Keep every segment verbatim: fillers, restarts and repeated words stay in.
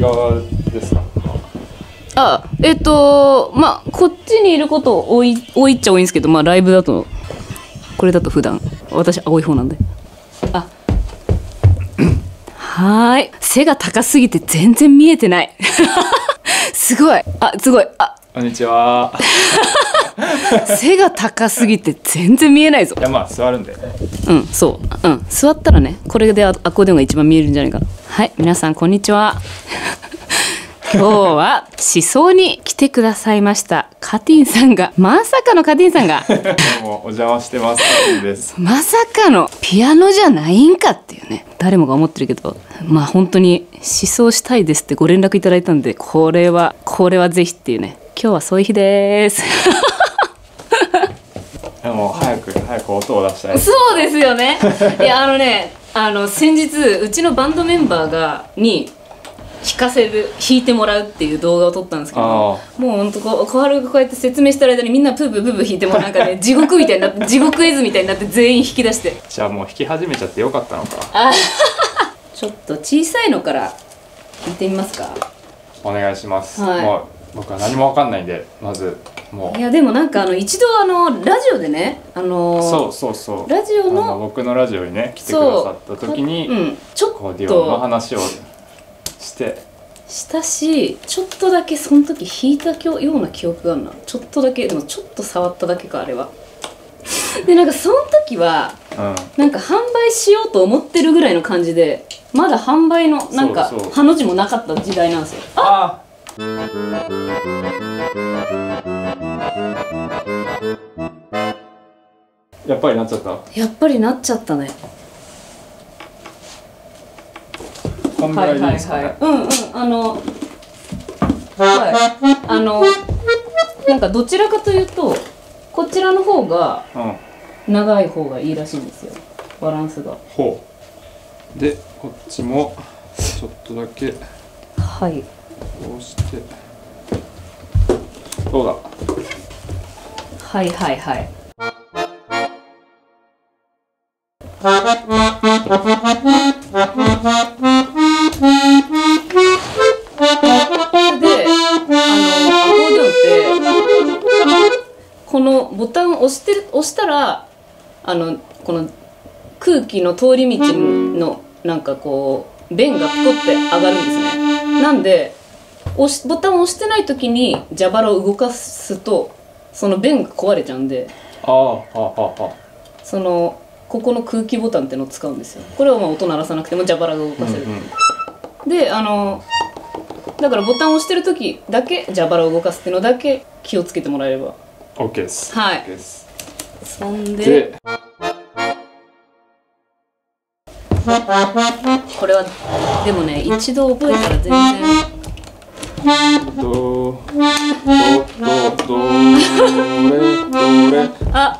側ですか？ あ、えっとまあこっちにいること多い多いっちゃ多いんですけど、まあライブだとこれだと普段私青い方なんで。あはーい、背が高すぎて全然見えてないすごい、あすごい、あこんにちは背が高すぎて全然見えないぞ。 いやまあ座るんでね。 うんそううん座ったらね、これでアコーディオンが一番見えるんじゃないかな。はい、皆さんこんにちは今日は思想に来てくださいましたカティンさんが、まさかのカティンさんがもうお邪魔してますですまさかのピアノじゃないんかっていうね、誰もが思ってるけど、まあ本当に思想したいですってご連絡いただいたんで、これはこれはぜひっていうね、今日はそういう日ですでも早く早く音を出したい。 そうですよねいやあのね、あの先日うちのバンドメンバーがに弾かせる弾いてもらうっていう動画を撮ったんですけど、もうほんとこう小春がこうやって説明してる間にみんなプープープープー弾いてもなんかね地獄みたいになって地獄絵図みたいになって全員引き出して、 じゃあもう弾き始めちゃってよかったのか。 あちょっと小さいのから弾いてみますか。 お願いします、 はい、 もう僕は何もわかんないんで、まずもういやでもなんかあの一度あのラジオでね、あのー、 そうそうそうラジオのあの僕のラジオにね来てくださった時に、 うん、ちょっコーディオンのと話をしてしたし、ちょっとだけその時弾いたような記憶があるな。ちょっとだけ、でもちょっと触っただけかあれはでなんかその時は、うん、なんか販売しようと思ってるぐらいの感じで、まだ販売のなんかハの字もなかった時代なんですよ。あっやっぱりなっちゃった。 やっぱりなっちゃったね。 こんぐらいでいいですかね。 うんうん、あのはいあのなんかどちらかというとこちらの方が長い方がいいらしいんですよ、バランスが。 ほうでこっちもちょっとだけはいこうしてどうだ。 はいはいはいで、あのアコーディオンってこのボタンを押してる押したらあのこの空気の通り道のなんかこう弁がピコって上がるんですね。なんで押しボタンを押してない時に蛇腹を動かすとその弁が壊れちゃうんで、 ああはあはあはあ、 そのここの空気ボタンっていうのを使うんですよ。これはまあ音鳴らさなくても蛇腹が動かせる、うんうん、であのだからボタンを押してる時だけ蛇腹を動かすっていうのだけ気をつけてもらえれば OK です。 はい、 OK です。 そんででこれはでもね一度覚えたら全然どどどどれどれあ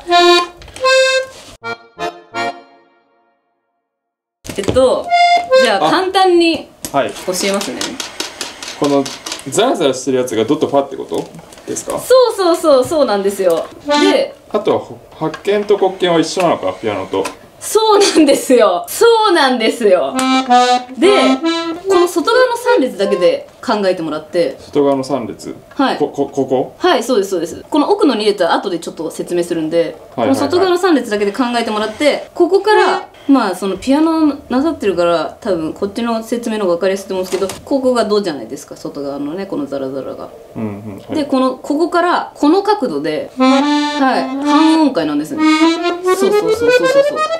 えっとじゃあ簡単に教えますね。 このザラザラしてるやつがドとファってことですか？ そうそうそうそうなんですよ。であとは発見と黒鍵は一緒なのか、ピアノと。 そうなんですよ、そうなんですよ。でこの外側のさん列だけで考えてもらって、 外側のさん列、 はい、 ここここはいそうですそうです。この奥のに列は後でちょっと説明するんで、この外側のさん列だけで考えてもらって、ここからまあそのピアノなさってるから多分こっちの説明の方が分かりやすいと思うんですけど、ここがドじゃないですか、外側のねこのザラザラが、うんうんはい、でこのここからこの角度で、はい、半音階なんですね。そうそうそうそうそうそう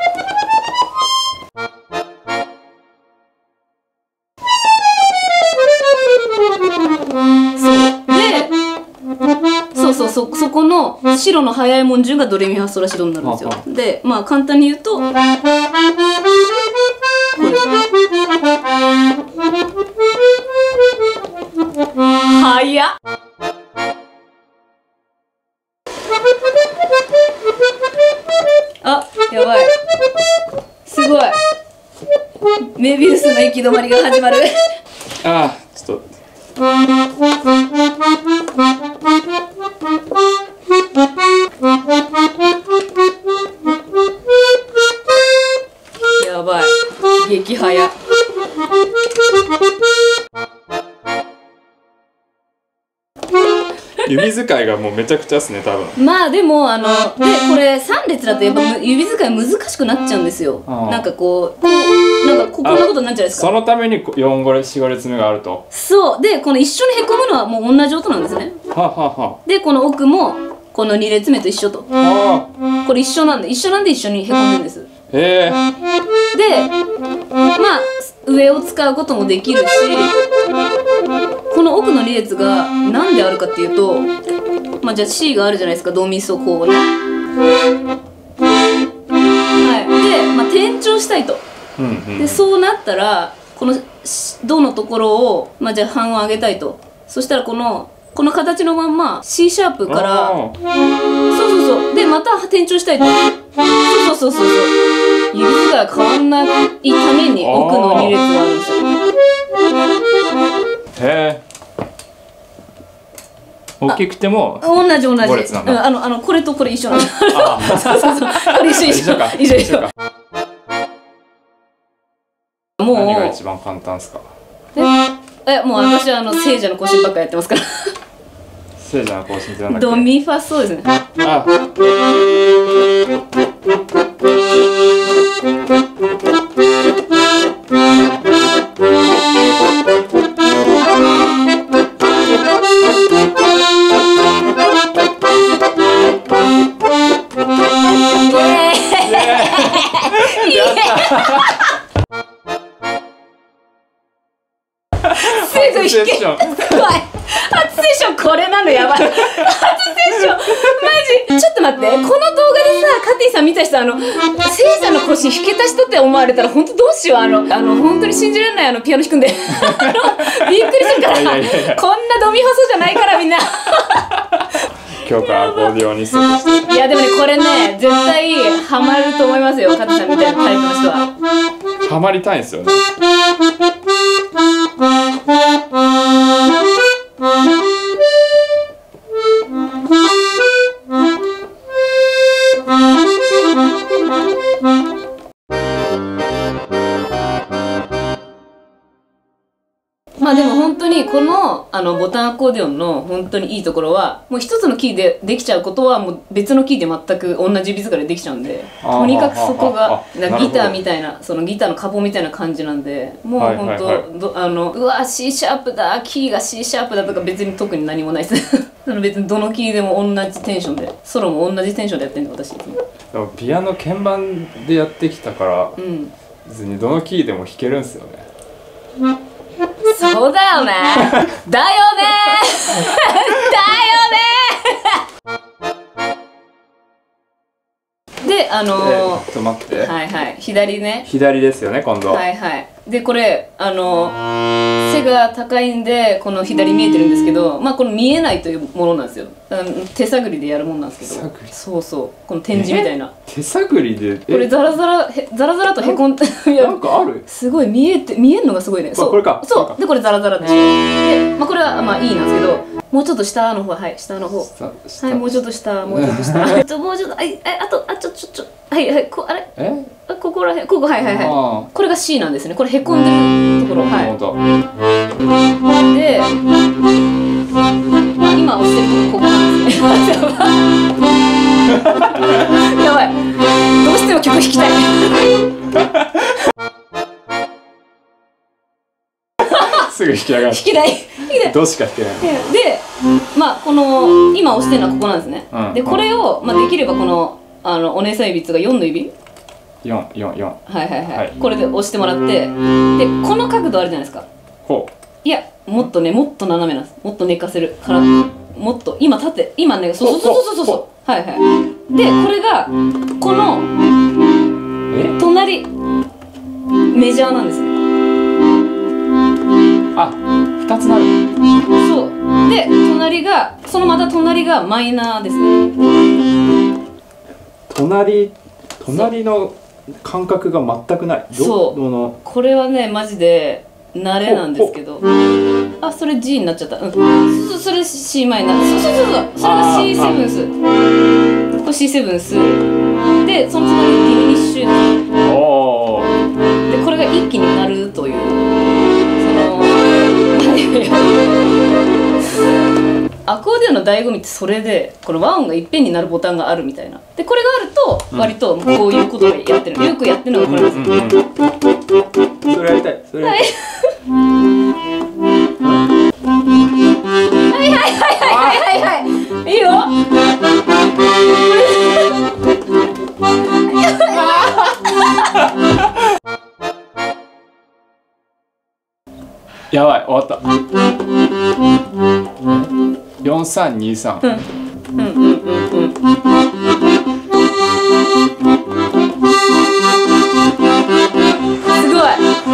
そうそう、そこの白の早いもん順がドレミファソラシドになるんですよ。でまあ簡単に言うとこれ早っあやばいすごいメビウスの行き止まりが始まるああちょっとやばい激早指使いがもうめちゃくちゃですね多分。 まあでもあのでこれさん列だとやっぱ指使い難しくなっちゃうんですよ。なんかこうこうなんかここんなことになっちゃうんですか。 そのためによん、ご列、よん、ご列目があると。 そうでこの一緒にへこむのはもう同じ音なんですね。 はあ、はあはでこの奥もこのに列目と一緒と。 ああ。 これ一緒なんで一緒なんで一緒にへこんでるんです。 へえ。 でまあ上を使うこともできるし、この奥のに列が何であるかっていうと、まあじゃあ C があるじゃないですか、ドミソこうね。はいで、まあ、転調したいと。 うんうん、 でそうなったらこのドのところを、まあ、じゃあ半音上げたいと。そしたらこのこの形のまんま C シャープからそうそうそうでまた転調したいと。そうそうそうそう指使いが変わんないために奥のに列があるんですよ。 へえ。大きくても同じ同じ。 ご列なんだ。 うん、あのあのこれとこれ一緒なんだ。そうそうそうこれ一緒一緒か一緒一緒。もう何が一番簡単ですか。 ええもう私はあの聖者の更新ばっかやってますから。 聖者の更新ってなんだっけ。 ドミファそうですね。 あすぐ弾け。怖い。初セッションこれなのやばい。初セッションマジちょっと待って、この動画でさカティさん見た人あの聖者の腰弾けた人って思われたら本当どうしよう。あのあの本当に信じられないあのピアノ弾くんであのびっくりするから。 いやいやいやこんなドミファソじゃないからみんな。 今日からアコーディオニストとして。 いやでもねこれね絶対ハマると思いますよ、カティさんみたいなタイプの人は。 ハマりたいんですよね。 まあでも本当にこのあのボタンアコーディオンの本当にいいところはもう一つのキーでできちゃうことはもう別のキーで全く同じ指使いでできちゃうんで、とにかくそこがギターみたいなそのギターのカポみたいな感じなんで、もう本当あのうわ C シャープだキーが C シャープだとか別に特に何もないですあの別にどのキーでも同じテンションでソロも同じテンションでやってるんで私いつも。 でもピアノ鍵盤でやってきたから、うん、別にどのキーでも弾けるんですよね。 そうだよねだよねだよねであのー、 ちょっと待って、 はいはい左ね左ですよね今度は。 はいはいでこれあのー、背が高いんでこの左見えてるんですけど、まあこの見えないというものなんですよ。手探りでやるもんなんですけど、そうそうこの展示みたいな手探りでこれザラザラへザラザラとへこんでなんかあるすごい見えて見えんのがすごいね。そうこれかそうでこれザラザラでしょ。でまあこれはまあいいなんですけど、もうちょっと下の方はい下の方はいもうちょっと下もうちょっと下えっともうちょっとあいあとあちょちょちょはいはいこあれえあここらへんここはいはいはいこれが C なんですね。これへこんでるところはいで、まあ、今押してるとこここなんですねやばいどうしても曲弾きたいすぐ弾き上がる。 弾きたい弾きたいどうしか弾けない。 でまあこの今押してるのはここなんですね、うん、でこれを、まあ、できればこのあのお姉さん指っていうかよんの指よん、よん、よんはいはいはい、はい、これで押してもらってでこの角度あるじゃないですか。 ほういやもっとねもっと斜めなんです。もっと寝かせるからもっと今縦今ねそうそうそうそうそうそうはいはいでこれがこの隣メジャーなんですね。 あふたつなる。 そうで隣がそのまた隣がマイナーですね。 隣隣の感覚が全くない。 そうのこれはねマジで慣れなんですけど、あそれ G になっちゃった。うんそそれ C マイナーそうそうそうそうそれが シーセブンスこれ シーセブンスでその隣ディミニッシュおでこれが一気になるというそのアコーディオンの醍醐味ってそれで、この和音がいっぺんになるボタンがあるみたいな。でこれがあると割とこういうことをやってる、よくやってるのがこれです。 それやりたい。それやりたい。 はいはいはいはいはいはい、いいよ。 やばい、終わった。よんさんにさん。うんうんうんうんうん。 すごい。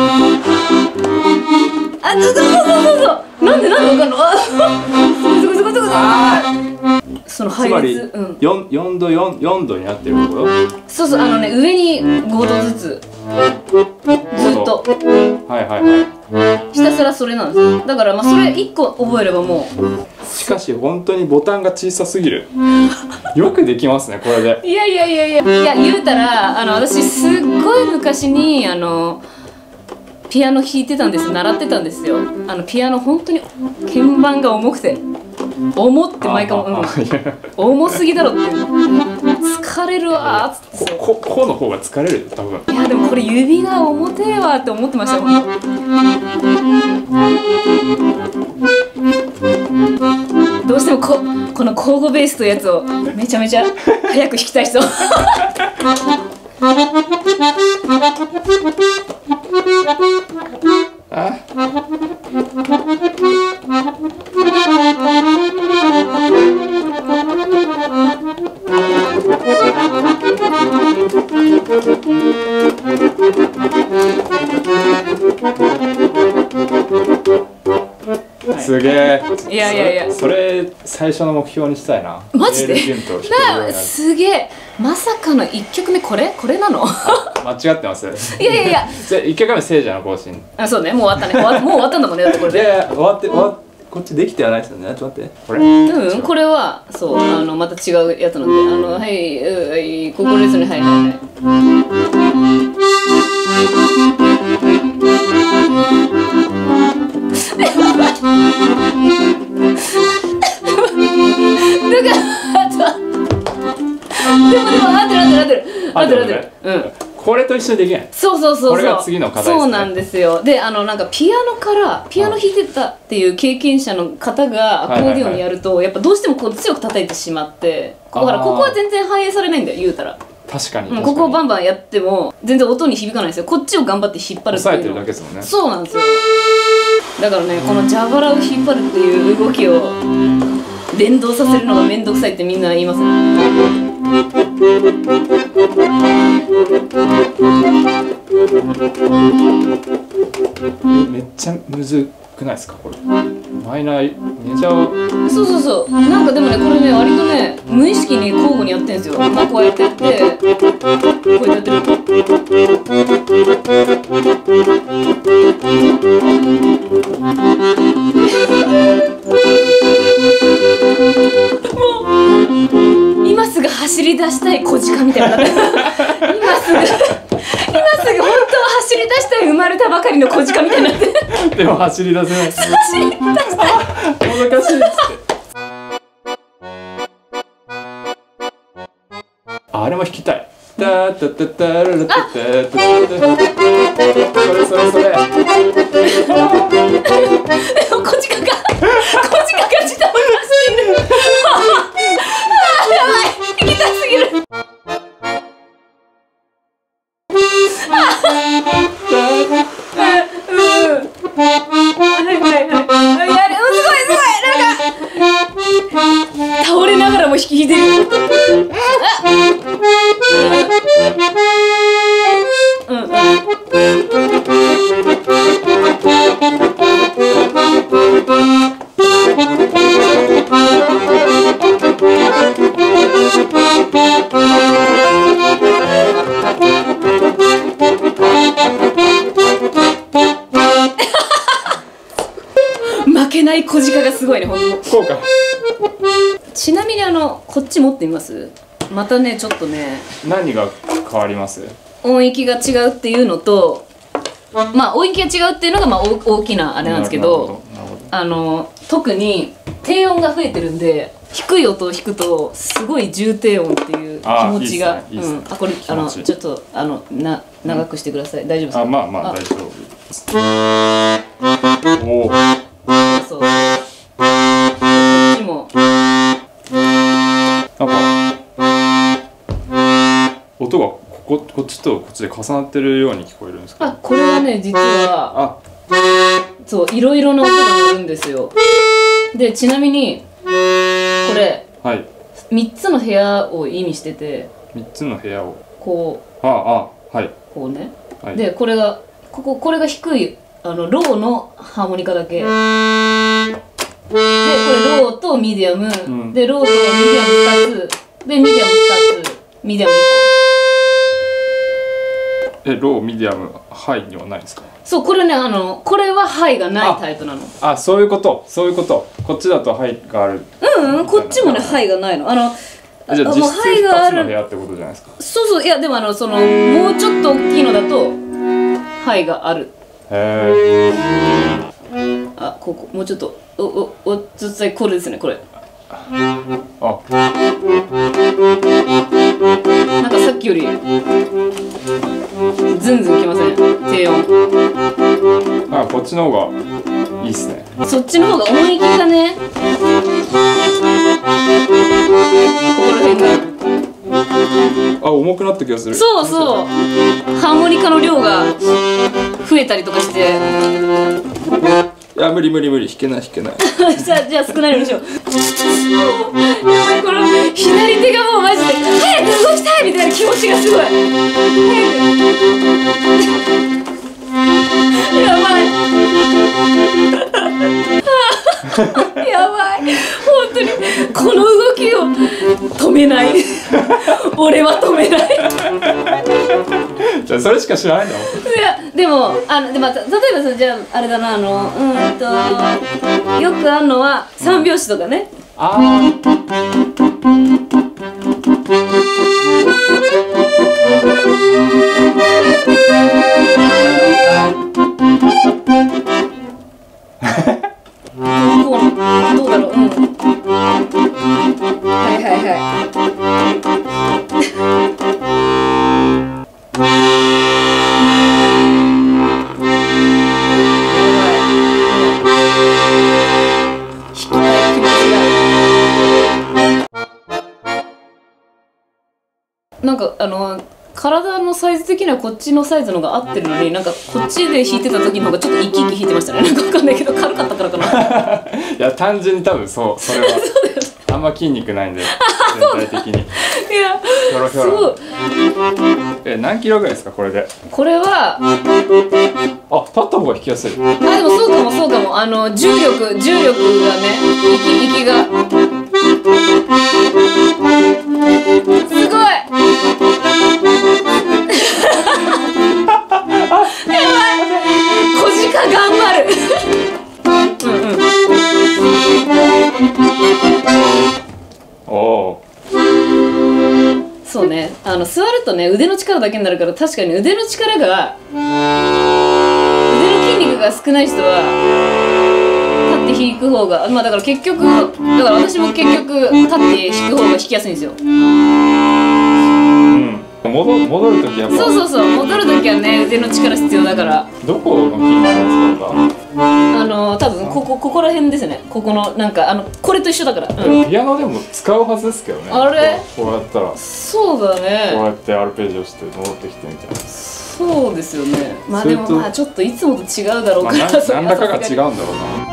あ、そうそうそうそうそう。なんでなんでわかんの？あ、すごいすごいすごいすごい。その配列、 うん、よん、よんどよん、よんどになってること？ そうそう、あのね、上にごどずつずっとはいはいはいひたすらそれなんですよ。だからまあそれいっこ覚えればもう。 しかし本当にボタンが小さすぎる。よくできますねこれで。 いやいやいやいやいや、言うたらあの私すっごい昔にあのピアノ弾いてたんです、習ってたんですよ。あのピアノ本当に鍵盤が重くて、重って毎回、うん、重すぎだろっていう、疲れるわーっつって。 ここの方が疲れる多分。 いやでもこれ指が重てえわって思ってましたよ。どうしてもここの交互ベースというやつをめちゃめちゃ早く弾きたい人。 あすげえ。 いやいやいや、 それ最初の目標にしたいな。 マジで？すげえ。まさかのいっきょくめこれこれなの？ 間違ってます。 いやいやいや。 いっきょくめ聖者の行進。 あ、そうね、もう終わったね。もう終わったんだもんね、だってこれで。 いやいや、終わって終わっこっちできてはないですよね。ちょっと待って。これ。 うん、これはそう、あのまた違うやつなんで、あのはい、はい、ここですね、はいはいはい。でもでも合ってる合ってる合ってる合ってる合ってる。うん。 これと一緒にできない。 そうそうそうそう。 これが次の課題ですね。 そうなんですよ。で、あのなんかピアノからピアノ弾いてたっていう経験者の方がアコーディオンやると、やっぱどうしてもこう強く叩いてしまって、だからここは全然反映されないんだよ、言うたら。 確かに。 うん、ここをバンバンやっても全然音に響かないですよ。こっちを頑張って引っ張るっていうの。 抑えてるだけですもんね。 そうなんですよ。だからね、この蛇腹を引っ張るっていう動きを連動させるのがめんどくさいってみんな言いますね。 めっちゃむずくないですかこれ。マイナーメジャー。 そうそうそう。なんかでもね、これね、割とね、無意識に交互にやってるんですよ。まあこうやってやって、こうやってやってる。もう今すぐ走り出したい小鹿みたいな。今すぐ今すぐ本当は走り出したい生まれたばかりの小鹿みたいになって。 でも走り出せない。 走り出したい。 もどかしいっつって。あれも弾きたい。タタタタララタタタタタ。それそれそれ。 でも小鹿が小鹿が自動に走っている。やばい、弾きたすぎる。倒れながらも弾いてる。うんうん。負けない小鹿がすごいね、ほんと。 こうか。 ちなみにあのこっち持ってみます？またねちょっとね。 何が変わります？ 音域が違うっていうのと、まあ音域が違うっていうのがまあ大きなあれなんですけど、あの特に低音が増えてるんで低い音を弾くとすごい重低音っていう気持ちが、うん、あこれあのちょっとあのな長くしてください、大丈夫ですか？ あまあまあ大丈夫です。おお。そうそう。こっちもなんか音がこここっちとこっちで重なってるように聞こえるんですか？ あこれはね実はあそういろいろな音が鳴るんですよ。でちなみにこれ、はい、みっつの部屋を意味しててみっつの部屋をこうああはいこうね、はい、でこれがこここれが低いあのローのハーモニカだけでこれローとミディアム、うん、でローとミディアムふたつでミディアムふたつミディアムいっこえローミディアムハイにはないんですか？ そうこれねあのこれはハイがないタイプなの。 ああそういうことそういうことこっちだとハイがあるうんうんこっちもねハイがないの。あのじゃあ実質ふたつの部屋ってことじゃないですか？ そうそういやでもあのそのもうちょっと大きいのだとハイがある。へえ。あここもうちょっとおおおちょっとこれですねこれ。あなんかさっきよりズンズンきません低音。 あこっちの方がいいっすね。 そっちの方が音域がねここら辺があ重くなった気がする。 そうそうハーモニカの量が増えたりとかしていや無理無理無理弾けない弾けないじゃあじゃあ少ないのにしよう。この左手がもうマジで早く動きたいみたいな気持ちがすごい早くやばいやばい本当にこの動きを止めない俺は止めないじゃあそれしか知らないんだもん。いやでもあので、まあ、例えばさじゃああれだなあのうんとよくあるのは三拍子とかね。ああどうだろう、うん、はいはいはいなんかあの体のサイズ的にはこっちのサイズのが合ってるのになんかこっちで弾いてた時の方がちょっと生き生き弾いてましたね。なんかわかんないけど軽かったからかな。 いや単純に多分そうそれはあんま筋肉ないんで全体的に。いやひょろひょろ。え何キロぐらいですかこれで？これはあ立った方が弾きやすい。 あでもそうかもそうかもあの重力重力がね息息がすごい。頑張るうんうんおおそうねあの座るとね腕の力だけになるから確かに腕の力が腕の筋肉が少ない人は立って弾く方がまあだから結局だから私も結局立って弾く方が弾きやすいんですよ。 戻, 戻るときはそうそうそう戻るときはね腕の力必要だから。 どこの筋肉を使うかあの多分ここここら辺ですね。ここのなんかあのこれと一緒だから、 うん、ピアノでも使うはずですけどね。 あれこうやったらそうだねこうやってアルペジオして戻ってきてみたいな。 そうですよね。まあでもまあちょっといつもと違うだろうから、 まあ、何らかが違うんだろうな